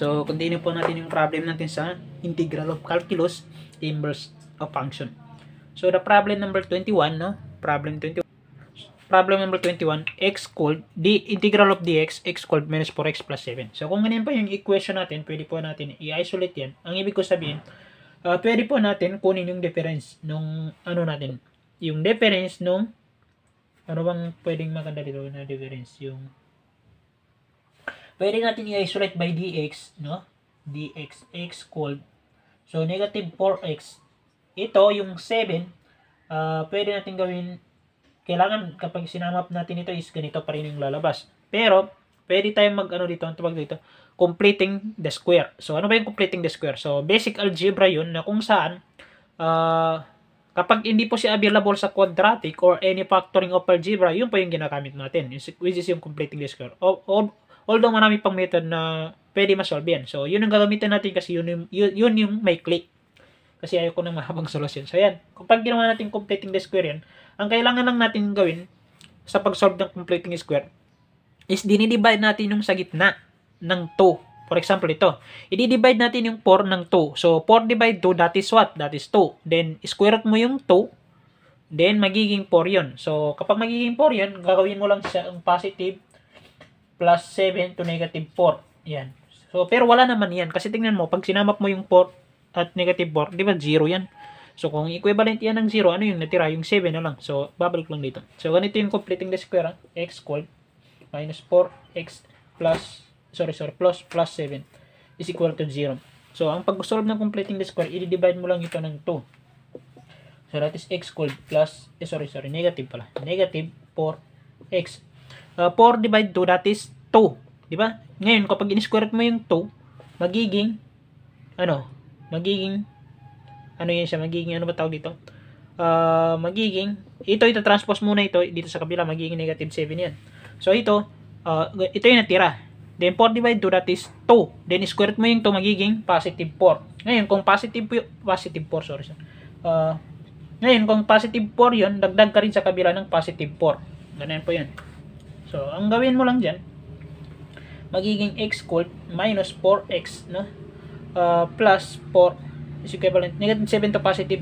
So, continue po natin yung problem natin sa integral of calculus, inverse of function. So, the problem number 21, no? Problem number 21, x squared, the integral of dx, x squared minus 4x plus 7. So, kung ganyan pa yung equation natin, pwede po natin i-isolate yan. Ang ibig ko sabihin, pwede po natin kunin yung difference nung, natin, yung difference nung, ano bang pwedeng maganda dito na difference? Yung, pwede natin i-isolate by dx, no? dx, x squared. So, negative 4x. Ito, yung 7, pwede natin gawin, kailangan kapag sinamap natin ito is ganito pa rin yung lalabas. Pero, pwede tayong dito, ang tawag dito, completing the square. So, ano ba yung completing the square? So, basic algebra yun na kung saan, kapag hindi po siya available sa quadratic or any factoring of algebra, yun po yung ginagamit natin, which is yung completing the square. Although marami pang method na pwede ma-solve yan. So, yun ang gagamitin natin kasi yun yung may click. Kasi ayoko ng mahabang solusyon. So, yan. Kapag ginawa natin completing the square yan, ang kailangan lang natin gawin sa pag-solve ng completing the square is dinidivide natin yung sa gitna ng 2. For example, ito. I-divide natin yung 4 ng 2. So, 4 divide 2, that is what? That is 2. Then, square root mo yung 2. Then, magiging 4 yun. So, kapag magiging 4 yun, gagawin mo lang siya ang positive plus 7 to negative 4. Yan. So, pero wala naman yan. Kasi tingnan mo, pag sinamap mo yung 4 at negative 4, di ba 0 yan? So, kung equivalent yan ng 0, ano yung natira? Yung 7 na lang. So, babalik lang dito. So, ganito yung completing the square. X squared minus 4x plus 7 is equal to 0. So, ang pag-solve ng completing the square, i-divide mo lang ito ng 2. So, that is x squared plus, negative pala. Negative 4x. 4 divide 2, that is 2. Diba? Ngayon, kapag in-square mo yung 2, magiging, ito muna ito, dito sa kabila, magiging negative 7 yan. So, ito yung natira. Then, 4 divide 2, that is 2. Then, square mo yung 2, magiging positive 4. Ngayon, kung positive 4, ngayon, kung positive 4 yun, dagdag ka rin sa kabila ng positive 4. Ganyan po yan. So, ang gawin mo lang dyan, magiging x squared minus 4x, no? Plus 4 is equivalent. Negative 7 to positive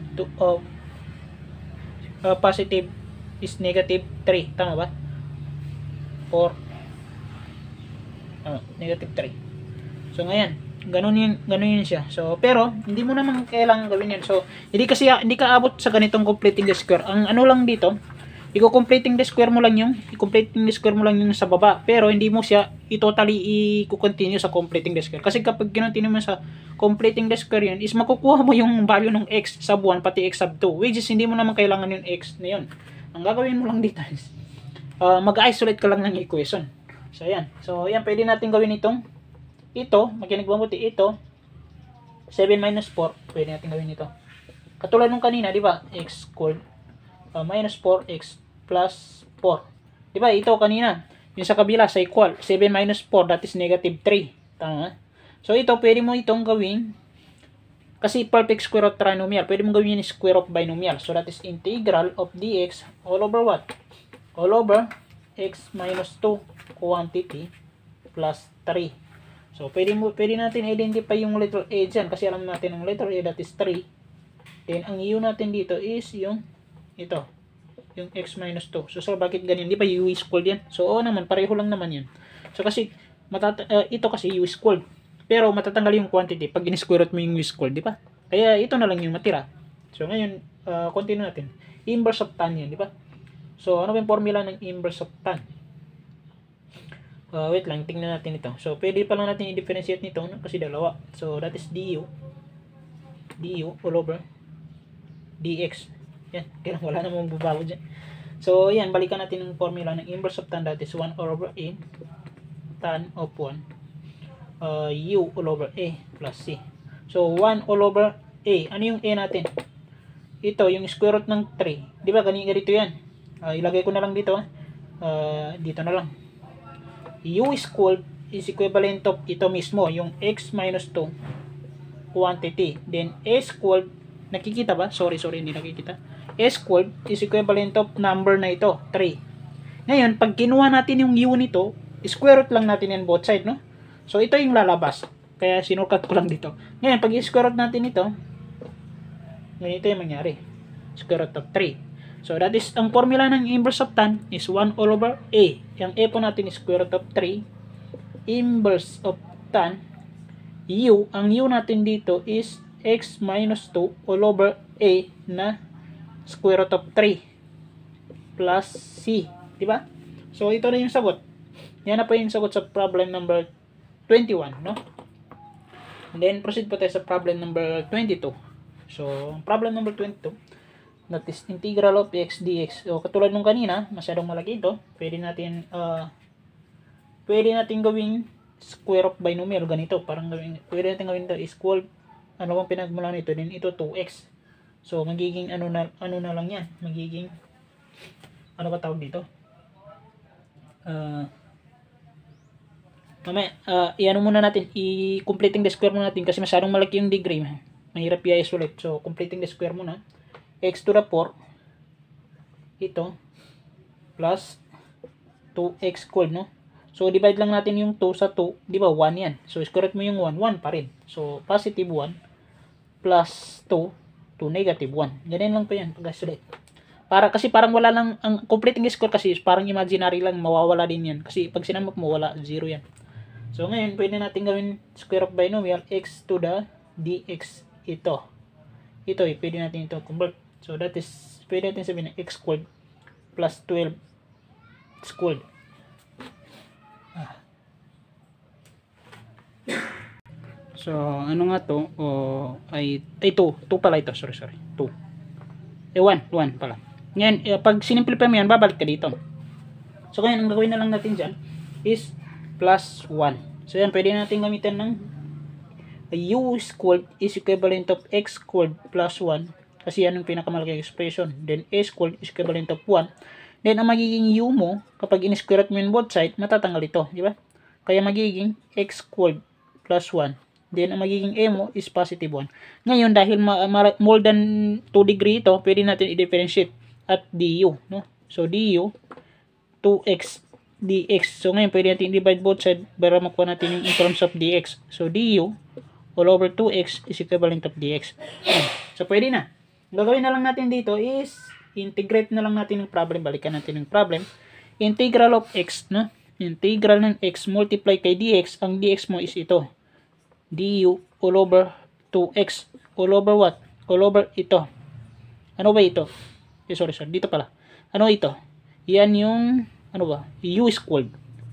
2, positive is negative 3. Tama ba? 4, negative 3. So, ngayon, ganun yun siya. So, pero, hindi mo naman kailangan gawin yan. So, hindi ka abot sa ganitong completing the square. Ang lang dito, i-completing the square mo lang yung sa baba. Pero, hindi mo siya i-totally i-continue sa completing the square. Kasi kapag kinontinue mo sa completing the square yun, is makukuha mo yung value ng x sub 1 pati x sub 2. Which is, hindi mo naman kailangan yung x na yun. Ang gagawin mo lang dito is, mag-isolate ka lang ng equation. So, ayan. So, ayan, pwede natin gawin makinig mabuti, 7 minus 4, pwede natin gawin ito. Katulad nung kanina, di ba? X squared minus 4x plus 4. Di ba? Ito kanina, yung sa kabila, sa equal, 7 minus 4, that is negative 3. Tama? So, ito, pwede mo itong gawin, kasi perfect square of trinomial, pwede mo gawin yung square of binomial. So, that is integral of dx all over what? All over x minus 2 quantity plus 3. So, pwede natin identify yung letter A dyan kasi alam natin ang letter A, that is 3. Then, ang u natin dito is yung x minus 2. So, bakit ganyan? Di ba u is squared yan? So, oo naman, pareho lang naman yan. So, kasi, ito kasi u is squared. Pero, matatanggal yung quantity pag in-square root mo yung u is squared, di ba? Kaya, ito na lang yung matira. So, ngayon, continue natin. Inverse of tan yan, di ba? So, ano ba yung formula ng inverse of tan? Wait lang, tingnan natin ito. So, pwede pa lang natin i-differentiate nito, no? Kasi dalawa. So, that is du all over dx. Yan, kaya wala namang babago dyan. So, yan, balikan natin yung formula ng inverse of tan. That is 1 over a tan of 1 u all over a plus c. So, 1 all over a. Ano yung a natin? Ito, yung square root ng 3. Di ba, ganito yan. Ilagay ko na lang dito. Dito na lang. U squared is equivalent of ito mismo, yung x minus 2 quantity. Then, a squared, nakikita ba? Sorry, hindi nakikita. A squared is equivalent of number na ito, 3. Ngayon, pag kinuha natin yung u nito, square root lang natin yan both side, no? So, ito yung lalabas. Kaya sinukat ko lang dito. Ngayon, pag i-square root natin ito, ganito yung mangyari. Square root of 3. So, that is, ang formula ng inverse of tan is 1 all over a. Yung a po natin is square root of 3. Inverse of tan, u, ang u natin dito is x minus 2 all over a na square root of 3 plus c. Diba? So, ito na yung sagot. Yan na po yung sagot sa problem number 21, no? And then, proceed po tayo sa problem number 22. So, problem number 22, that is integral of x dx. So, katulad nung kanina, masyadong malaki ito. Pwede natin gawing square of binomial, ganito. Parang pwede natin gawin ito is equal, ano bang pinagmula nito, din ito 2x. So, magiging ano na lang yan. Magiging, ano ba tawag dito? Mamaya, i-ano muna natin, i-completing the square muna natin kasi masyadong malaki yung degree. Mahirap i-isolate. So, completing the square muna. X to the 4, ito, plus 2x squared, no? So, divide lang natin yung 2 sa 2, di ba? 1 yan. So, square root mo yung 1, 1 pa rin. So, positive 1 plus 2 to negative 1. Ganyan lang po yan, pag-isolate. Kasi parang wala lang, ang completing the square kasi parang imaginary lang, mawawala din yan. Kasi pag sinamok mo, wala, 0 yan. So, ngayon, pwede natin gawin square of binomial, x to the dx, ito. Ito, pwede natin ito convert. So, that is, pwede natin sabihin na x squared plus 12 squared. So, ano nga to? Ay 2 pala ito. Sorry. 2. 1 pala. Ngayon, pag sinimplify mo yan, babalik ka dito. So, ngayon, ang gagawin na lang natin dyan is plus 1. So, yan, pwede natin gamitin ng u squared is equivalent of x squared plus 1. Kasi yan ang pinakamalaking expression. Then, a squared is equivalent of 1. Then, ang magiging u mo, kapag in-square root mo yung both side, matatanggal ito. Di ba? Kaya magiging x squared plus 1. Then, ang magiging a mo is positive 1. Ngayon, dahil more than 2 degree ito, pwede natin i-differentiate at du. No? So, du, 2x dx. So, ngayon, pwede natin i-divide both side para makuha natin yung in terms of dx. So, du all over 2x is equivalent of dx. So, pwede na. Ang gagawin na lang natin dito is integrate na lang natin yung problem. Balikan natin yung problem. Integral of x, no? Integral ng x multiply kay dx. Ang dx mo is ito. Du all over 2x. All over what? All over ito. Ano ba ito? Sorry. Dito pala. Ano ito? Yan yung, ano ba? U squared.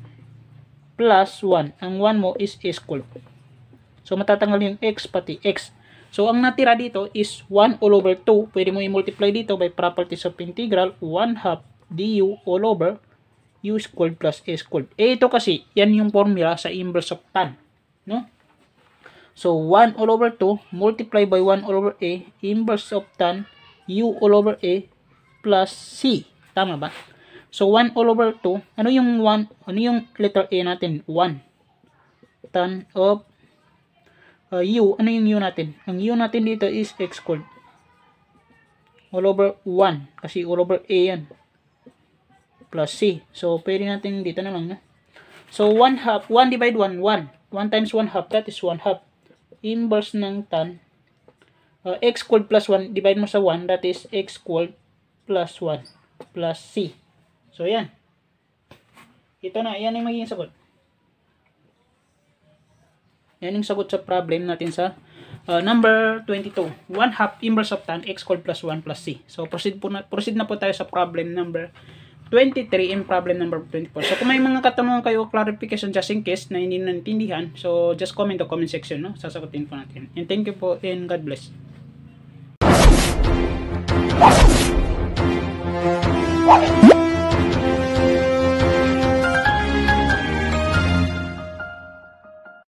Plus 1. Ang 1 mo is a squared. So, matatanggal yung x pati x. So, ang natira dito is 1 all over 2. Pwede mo i-multiply dito by properties of integral. 1 half du all over u squared plus a squared. Ito kasi, yan yung formula sa inverse of tan. No? So, 1 all over 2 multiply by 1 all over a, inverse of tan, u all over a plus c. Tama ba? So, 1 all over 2, ano yung 1? Ano yung letter a natin? 1. Tan of u. Ano yung u natin? Ang u natin dito is x squared. All over 1. Kasi all over a yan. Plus c. So, pwede natin dito na lang. No? So, 1 half. 1 divide 1. 1. 1 times 1 half. That is 1 half. Inverse ng tan. X squared plus 1. Divide mo sa 1. That is x squared plus 1. Plus c. So, yan. Ito na. Yan yung magiging sagot. Yan yung sagot sa problem natin sa number 22. 1 half inverse of tan x squared plus 1 plus c. So, proceed na po tayo sa problem number 23 and problem number 24. So, kung may mga katanungan kayo, clarification just in case na hindi naintindihan, so just comment the comment section, no? Sasagutin po natin. And thank you po and God bless.